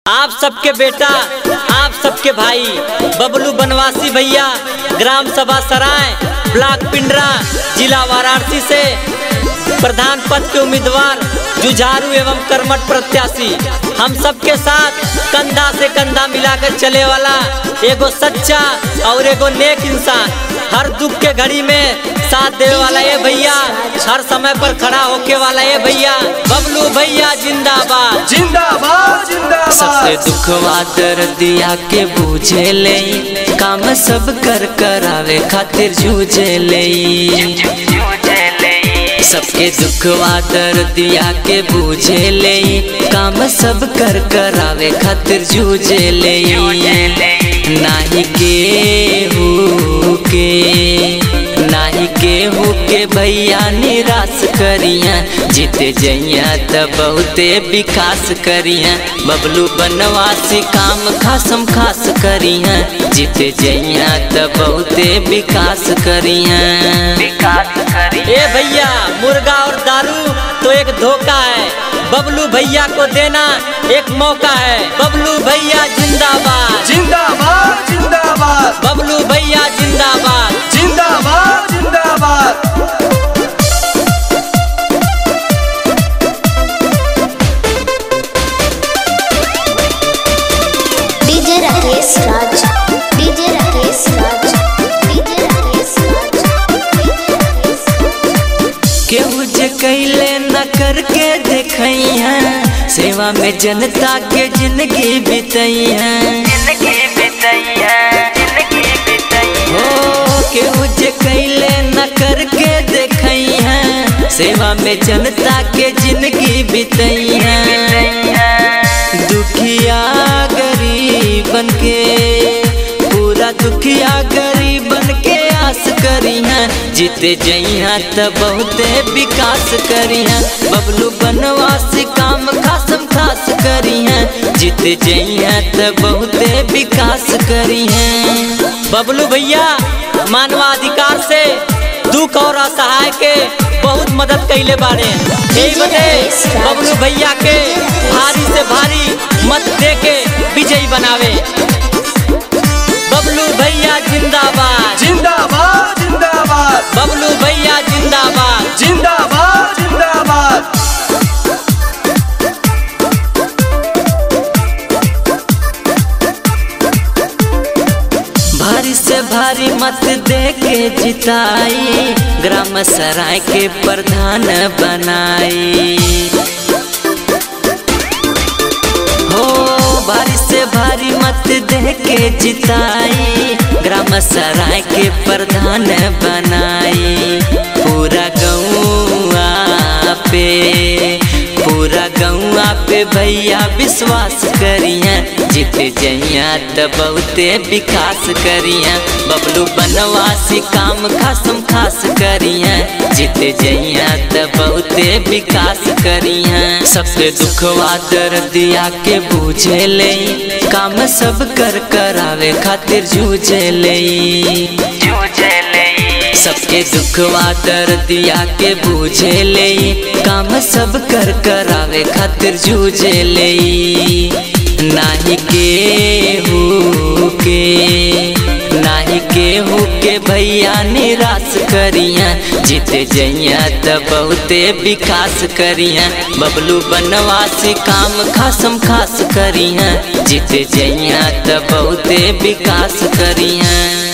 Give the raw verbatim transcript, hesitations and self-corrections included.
आप सबके बेटा, आप सबके भाई बबलू बनवासी भैया ग्राम सभा सराय, ब्लॉक पिंडरा, जिला वाराणसी से प्रधान पद के उम्मीदवार, जुझारू एवं कर्मठ प्रत्याशी, हम सबके साथ कंधा से कंधा मिलाकर चले वाला एगो सच्चा और एगो नेक इंसान, हर दुख के घड़ी में साथ देने वाला ये भैया, हर समय पर खड़ा होके वाला ये भैया, बबलू भैया जिंदाबाद जिंदाबाद जिंदाबाद। सबसे दुखवा दर्दिया के बूझे ले, काम सब कर करावे खातिर जूझे ले। सबके दुखवा दर्दिया के बूझे ले, काम सब कर करावे खातिर जूझे ले। नाही के हो के नाही के हो के भैया निराश करिया, जीते जइया त बहुते विकास करिया। बबलू बनवासी काम खासम खास करिया, जीते जइया त बहुते विकास करिया विकास करिया। ए भैया मुर्गा और दारू तो एक धोखा है, बबलू भैया को देना एक मौका है। बबलू भैया जिंदाबाद जिंदाबाद जिंदाबाद। बबलू भैया जिंदाबाद जिंदाबाद जिंदाबाद। DJ Rakesh Raj, DJ Rakesh Raj, DJ Rakesh Raj, DJ Rakesh Raj. केहू जे कैले न करके देखैया, सेवा में जनता के जिंदगी बितैया। हो केहू जे कैले न करके देखैया, सेवा में जनता के जिंदगी बितैया। दुखिया गरीबन के पूरा दुखिया गरीबन के आस करिया, जीते जइया त बहुते विकास करिया। बबलू बनवासी काम खासम खास करिया, जीते जइया त बहुते विकास करिया। बबलू भैया मानवाधिकार से दुख और असहाय के बहुत मदद कैले बारे, यही वजह बबलू भैया के भारी से भारी मत दे के विजयी बनावे। बबलू भैया जिंदाबाद जिंदाबाद जिंदाबाद। बबलू भैया जिंदाबाद जिंदाबाद जिंदाबाद। भारी से भारी मत दे के जिताई, ग्राम सराय के प्रधान बनाई। हो भारी से भारी मत दे के जिताई, ग्राम सराय के प्रधान बनाई। पूरा गौआ पे पूरा गौआ पे भैया विश्वास करिया, जीते जइया त बहुते विकास करिया। बबलू बनवासी काम खासम खास करिया, जीते जइया त बहुते विकास करिया। सबके दुखवा दर्दिया के बूझे ले, काम सब कर करावे खातिर जूझे ले जूझे ले। सबके दुखवा दर्दिया के बूझे ले, काम सब कर करावे खातिर जूझे ले। नाही के हो के नाही के हो के भैया निराश करिया, जीते जइया त बहुते विकास करिया। बबलू बनवासी काम खासम खास करिया, जीते जइया त बहुते विकास करिया।